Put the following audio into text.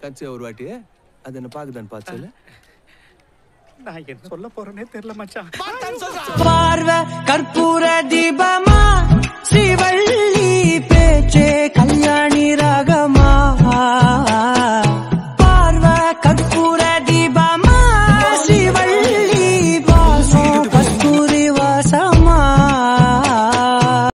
கட்சி ஒரு வாட்டி அது என்ன பாக்குதான்னு பாத்து நான் என்ன சொல்ல போறேனே தெரியல மச்சான். பார்வை கற்பூர தீபமா ஸ்ரீவள்ளி